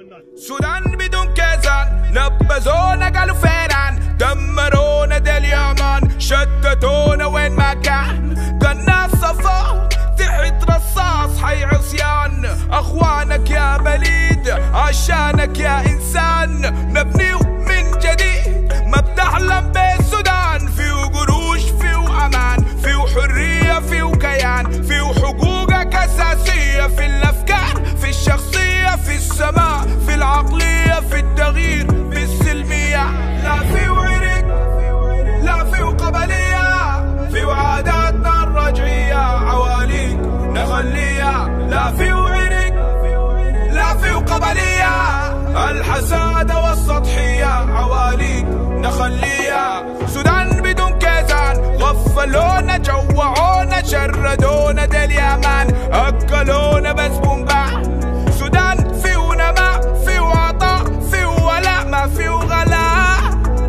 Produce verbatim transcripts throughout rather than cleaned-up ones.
سودان بدون كيزان، نبذونا قالوا فيران، دمرونا دي اليمن، شتتونا وين ما كان، كنا صفا تحت رصاص حي عصيان، اخوانك يا بليد عشانك يا انسان، نبني من جديد ما بتحلم بالسودان، فيه قروش فيه امان، فيه حرية فيه كيان، فيه حقوقك اساسية، في الافكار في الشخصية في السماء في العقلية في التغيير في السلمية، لا فيه عرق لا فيه قبلية، فيه عاداتنا الرجعية عواليك نخليها، لا فيه عرق لا فيه قبلية، الحسادة والسطحية عواليك نخليها. سودان بدون كيزان، غفلونا جوعونا شردونا دي اليمن، اكلونا بس بومبا. سودان فيه نماء فيه عطاء فيه ولاء ما فيه غلاء،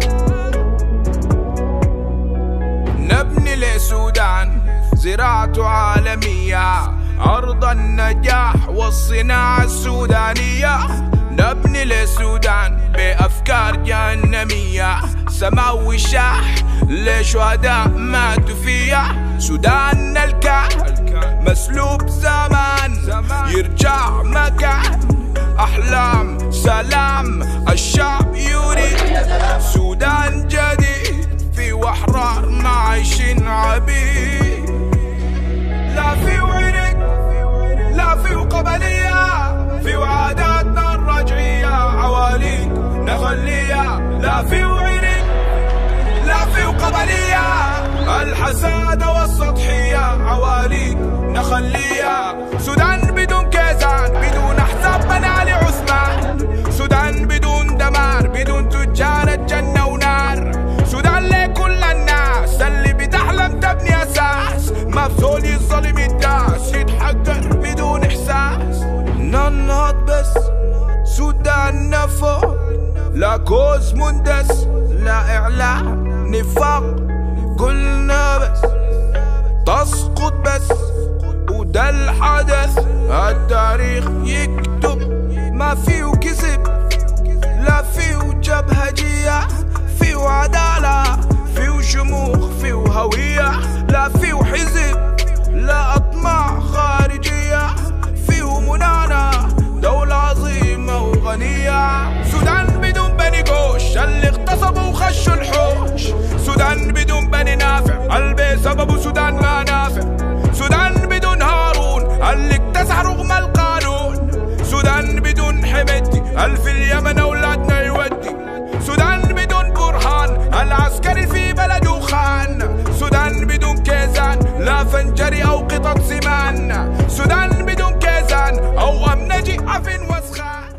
نبني لسودان زراعته عالمية، أرض النجاح والصناعة السودانية، نبني للسودان بأفكار جهنمية، سماوي شاح لشهداء ماتوا فيها، سودان الكان مسلوب زمان يرجع مكان، أحلام سلام الشعب يريد، سودان جديد في وحرار ما عايشين عبيد، لا فيه عرق لا فيه قبلية، فيه عاداتنا الرجعية عواليك نخليها، لا فيه عرق لا فيه قبلية، الحسادة والسطحية عواليك نخليها. سودان بدون كيزان، بدون احزاب منالي عثمان، سودان بدون دمار، بدون تجار الجنة ونار، سودان لكل الناس اللي بتحلم تبني اساس، ما بزول يظلم الداس يتحقر بدون احساس، ننهض بس سودان نفو، لا كوز مندس لا اعلام نفاق، قلنا بس تسقط بس وده الحدث، التاريخ يكتب ما فيه كذب، لا فيه جبهجية، فيه عدالة فيه شموخ فيه هوية، لا فيه حزب لا أطماع خارجية، فيه منانا دولة عظيمة وغنية. سودان بدون بني قوش اللي اغتصبوا وخشوا الحوش، سودان بدون بني نافع اللي بسببه سودان ما نافع، سودان بدون هارون اللي اكتسح رغم القانون، سودان بدون حمدي اللي في اليمن اولادنا يودي، سودان بدون برهان العسكري في بلده خان، سودان بدون كيزان لا فنجري او قطط سمان، سودان بدون كيزان او امنجي عفن وسخان.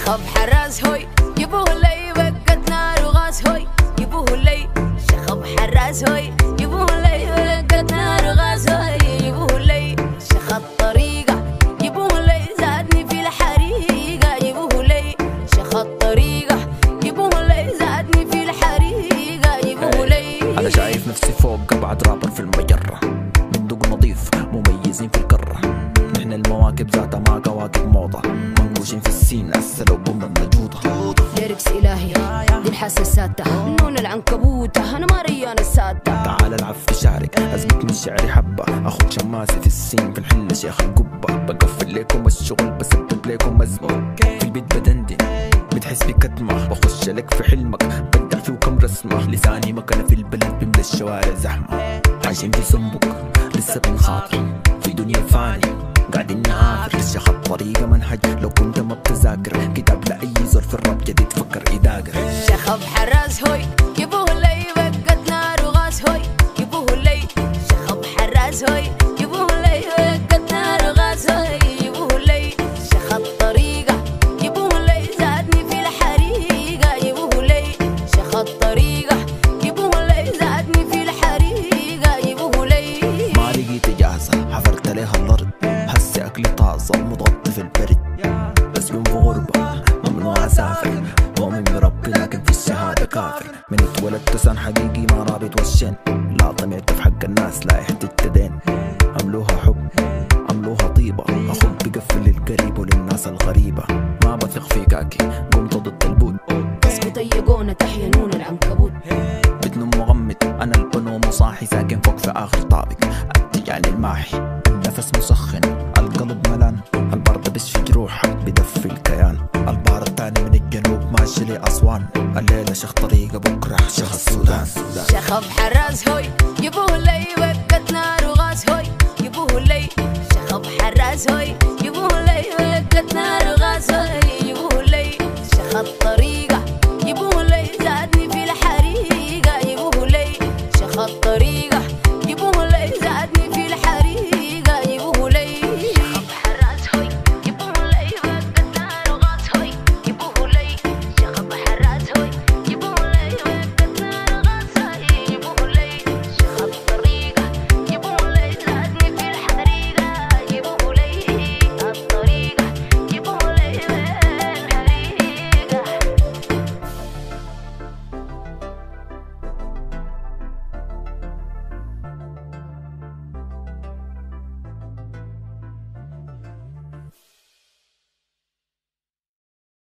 شخب حراس هوي يبوه لي بقت نار وغاز هوي يبوه لي شخب حراس هوي يبوه لي بقت نار وغاز هوي يبوه لي شخب طريقة يبوه لي زادني في الحريقة يبوه لي شخب طريقة يبوه لي زادني في الحريقة يبوه لي. أنا شايف نفسي فوق أبعد رابر في المجرة من دوق نظيف مميزين في القارة. نحن المواكب ذاتها ما كواكب موضة منقوشين في السين السلو بوم النجوضة. ليركس إلهي دي الحساساتة نون العنكبوتة أنا ما ريان السادة. تعال العب في شعري أثبت من شعري حبة أخوك شماسي في السين في الحلة شيخ القبة. بقفل ليكم الشغل بسبب ليكم أزمة في البيت بدندن بتحس بكتمة بخش لك في حلمك بدع فيه كم رسمة. لساني مكانه في البلد بملى الشوارع زحمة عايشين في سنبك لسه بنخاطر في دنيا فاني قاعدين نعافر. لسه خط طريقة منهج لو كنت ما بتذاكر كتاب لأي زر في الراب جديد فكر إداقر. شخب حراس هوي يبوه لي بقت نار وغاز هوي يبوه لي شخب حراس هوي يبوه لي بقت نار وغاز هوي يبوه لي شخب طريقة يبوه لي زادني في الحريقة يبوه لي شخب طريقة يبوه لي زادني في الحريقة يبوه لي. ما لقيت إجازة حفرت عليها الأرض هسي أكلي طازة مضغط في البرد. بس يوم في غربة ممنوع أسافر مؤمن بربي لكن في الشهادة كافر. من اتولدت سن حقيقي ما رابط وشين لا طمعت في حق الناس لا التدين. عملوها حب عملوها طيبة أخوك بقفل للقريب وللناس الغريبة. ما بثق في كاكي قمت ضد البود قسموا طيقونا تحينون العنكبوت. بتنم مغمض أنا البنوم صاحي ساكن فوق في آخر طابق يعني الماحي. النفس مسخن القلب ملان البرد بشفي جروحك بدفي الكيان. البحر الثاني من الجنوب ماشي لي أسوان الليلة شيخ طريقة بكرة شيخ السودان. شخب حراس هوي يبوه لي بقت نار وغاز هوي يبوه لي شخب حراس هوي يبوه لي بقت نار